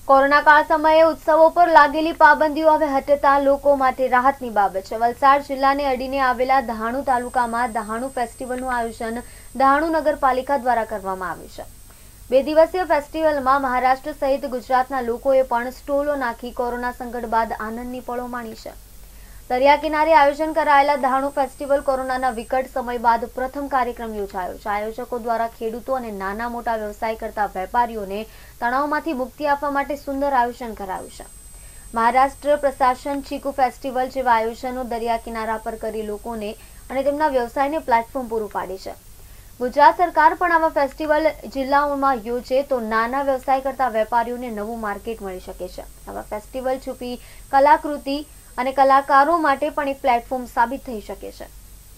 Corona કાળ સમયે ઉત્સવો પર લાગેલી પાબંદીઓ હવે હટતા લોકો માટે રાહતની બાબત છે। વલસાડ જિલ્લાને અડીને આવેલા દહાણુ તાલુકામાં દહાણુ ફેસ્ટિવલનું આયોજન દહાણુ નગરપાલિકા દ્વારા કરવામાં આવ્યું છે। 2 દિવસીય ફેસ્ટિવલમાં મહારાષ્ટ્ર સહિત ગુજરાતના લોકોએ પણ સ્ટોલો નાખી કોરોના સંકટ બાદ આનંદની પળો માણી છે। दरिया किनारे आयोजन करायेला दहाणु फेस्टिवल कोरोना विकट समय बाद प्रथम कार्यक्रम योजायो छे। आयोजकों द्वारा खेडूतो अने नाना मोटा व्यवसाय करता वेपारीओने तणावमांथी मुक्ति आपवा माटे सुंदर आयोजन करायुं छे। महाराष्ट्र प्रशासन चीकू फेस्टिवल जेवा आयोजनों दरिया किनारा पर करी लोकोने अने तेमना व्यवसायने प्लेटफॉर्म पूरुं पाडे छे। गुजरात सरकार पण आवा फेस्टिवल जिल्लाओमां योजे तो नाना व्यवसाय करता वेपारीओने नवुं मार्केट मळी शके छे। आवा फेस्टिवल छुपी कलाकृति અને કલાકારો માટે પણ એક પ્લેટફોર્મ સાબિત થઈ શકે છે।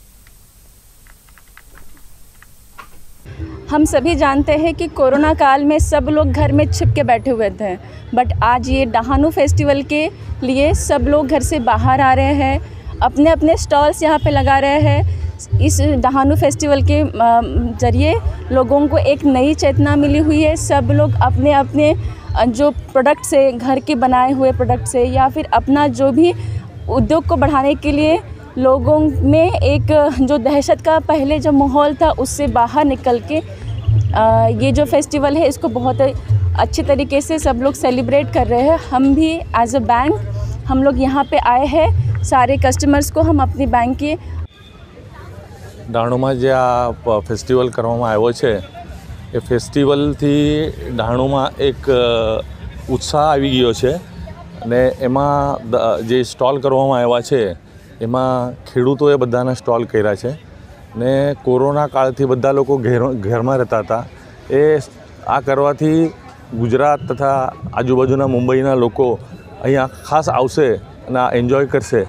हम सभी जानते हैं कि कोरोना काल में सब लोग घर में छिप के बैठे हुए थे, बट आज ये दहाणु फेस्टिवल के लिए सब लोग घर से बाहर आ रहे हैं, अपने अपने स्टॉल्स यहाँ पे लगा रहे हैं। इस दहाणु फेस्टिवल के ज़रिए लोगों को एक नई चेतना मिली हुई है। सब लोग अपने अपने जो प्रोडक्ट से, घर के बनाए हुए प्रोडक्ट से या फिर अपना जो भी उद्योग को बढ़ाने के लिए लोगों में एक जो दहशत का पहले जो माहौल था उससे बाहर निकल के ये जो फेस्टिवल है इसको बहुत अच्छे तरीके से सब लोग सेलिब्रेट कर रहे हैं। हम भी एज अ बैंक हम लोग यहाँ पे आए हैं, सारे कस्टमर्स को हम अपनी बैंक के दहाणु में जे आ फेस्टिवल करवामां आव्यो छे ए फेस्टिवल थी दहाणु में एक उत्साह आवी गयो छे ने एमां जे स्टॉल करवामां आव्या छे एमां खेडूतोए बधाना स्टॉल कर्या छे ने कोरोना काळथी बधा लोको घर में रहता था ए आ करवाथी गुजरात तथा आजुबाजुना मुंबईना लोको अहींया खास आवशे अने आ एन्जॉय करशे।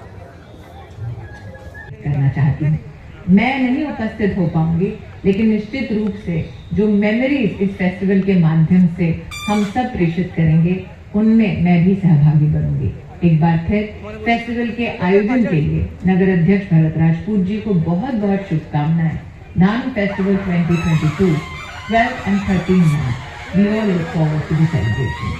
करना चाहती हूँ, मैं नहीं उपस्थित हो पाऊंगी, लेकिन निश्चित रूप से जो मेमोरीज इस फेस्टिवल के माध्यम से हम सब प्रेषित करेंगे उनमें मैं भी सहभागी बनूंगी। एक बार फिर फेस्टिवल के आयोजन के लिए नगर अध्यक्ष भरत राजपूत जी को बहुत बहुत शुभकामनाएं। Dahanu festival 2022 12 and 13 March. We all look forward to the celebration.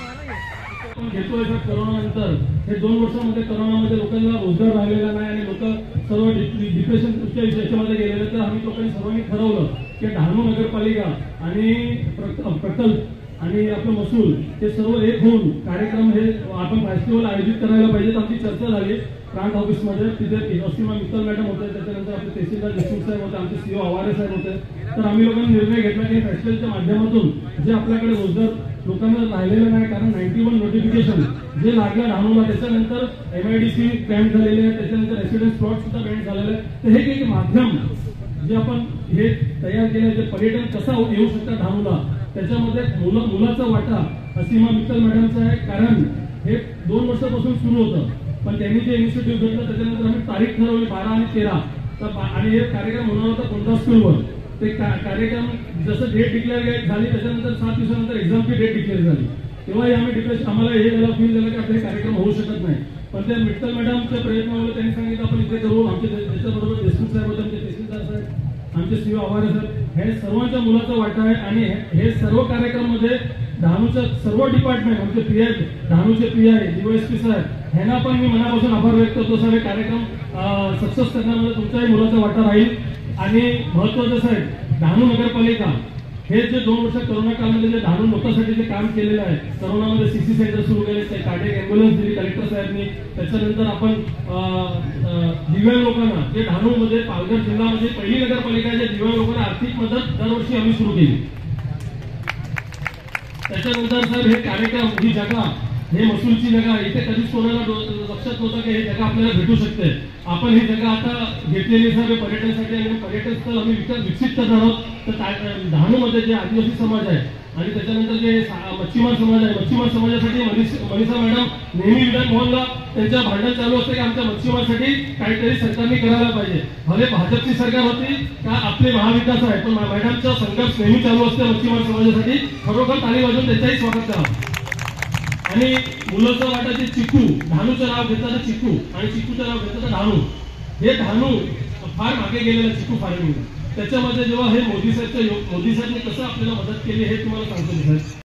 कोरोनानंतर हे 2 वर्षांमध्ये कोरोनामध्ये लोकांना रोजगार राहिलेला नाही आणि लोक सर्व डिप्रेशनच्या याच्यामध्ये गेलेले। तर आम्ही लोकांनी सर्वांनी ठरवलं की दहाणु नगरपालिका आणि प्रकल्प आणि आपलं महसूल हे सर्व एक होऊन कार्यक्रम हे आपण फेस्टिवल आयोजित करायला पाहिजे। आमची चर्चा झाली प्रांत ऑफिसमध्ये, तिथे असीमा मित्तल मॅडम होते, त्याच्यानंतर आपले तहसीलदार देशमुख साहेब होते, आमचे सीओ आवारे साहेब होते। तर आम्ही लोकांनी निर्णय घेतला की फेस्टिवलच्या माध्यमातून जे आपल्याकडे रोजगार लोकांना राहिलेलं नाही, कारण 91 नोटिफिकेशन जे लागलं दहाणुला, त्याच्यानंतर MIDC कॅम्प झालेले आहे, त्याच्यानंतर रेसिडेन्स प्लॉट सुद्धा बँड झालेले आहे। तर हे एक माध्यम जे आपण हे तयार केलं, जे पर्यटन कसं येऊ शकतं दहाणुला, त्याच्यामध्ये मुलाचा वाटा असीमा मित्तल मॅडमचा आहे। कारण हे 2 वर्षापासून सुरू होतं, पण त्यांनी जे इनिशिएटिव्ह घेतलं त्याच्यानंतर आम्ही तारीख ठरवली 12 आणि 13 आणि हे कार्यक्रम होणार होता कोणता स्कूलवर। ते कार्यक्रम जसं डेट डिक्लेअर झाली त्याच्यानंतर 7 दिवसानंतर एक्झामची डेट डिक्लेअर झाली, तेव्हाही आम्ही डिप्रेशन आम्हाला हे फील झालं की आपले कार्यक्रम होऊ शकत नाही। पण त्या मित्तल मॅडमच्या प्रयत्नामुळे त्यांनी सांगितलं आपण इथे करू। आमचे त्याच्याबरोबर देशमुख साहेब होते, आमचे तहसीलदार साहेब, आमचे सीओ आवारे साहेब, हे सर्वांच्या मुलाचा वाटा आहे। आणि हे सर्व कार्यक्रमामध्ये दहाणूच्या सर्व डिपार्टमेंट, आमचे PI, दहाणूचे PI, DYSP साहेब ह्यांना पण मी मनापासून आभार व्यक्त करतो। सगळे कार्यक्रम सक्सेस करण्यामध्ये तुमच्याही मुलाचा वाटा राहील। आणि महत्त्वाचं साहेब, दहाणू नगरपालिका हे जे 2 वर्ष कोरोना काळामध्ये जे दहाणू लोकांसाठी जे काम केलेलं आहे, कोरोनामध्ये CC सेंटर सुरू केले, ते कार्डियक ॲम्ब्युलन्स दिली कलेक्टर साहेबांनी, त्याच्यानंतर आपण दिव्यांग लोकांना जे दहाणूमध्ये पालघर जिल्ह्यामध्ये पहिली नगरपालिका आहे जे दिव्यांग लोकांना आर्थिक मदत दरवर्षी आम्ही सुरू केली। त्याच्यानंतर साहेब हे कार्यक्रम, ही जागा, हे महसूलची जागा, इथे कधीच कोणाला लक्षात नव्हतं की हे जागा आपल्याला भेटू शकते। आपण ही जागा आता घेतलेली साहेब पर्यटनासाठी आणि पर्यटन स्थळ आम्ही विकसित करणार आहोत। तर दहाणूमध्ये जे आदिवासी समाज आहे आणि त्याच्यानंतर जे मच्छीमार समाज आहे, मच्छीमार समाजासाठी मनीषा मॅडम नेहमी विधान भवनला त्यांच्या भांडण चालू असते की आमच्या मच्छीमारसाठी काहीतरी सरकारने करायला पाहिजे। भले भाजपची सरकार होती का आपले महाविकास आहे, पण मॅडमचा संघर्ष नेहमी चालू असते मच्छीमार समाजासाठी। खरोखर ताली वाजवून त्यांचाही स्वागत करा। आणि मुलाचा वाटा जे चिकू, दहाणूचं नाव घेतलं तर चिकू आणि चिकूचं नाव घेतलं तर दहाणू, हे दहाणू फार मागे गेलेलं चिकू फार्मिंग, त्याच्यामध्ये जेव्हा हे मोदी साहेबने कसं आपल्याला मदत केली हे तुम्हाला सांगतो साहेब।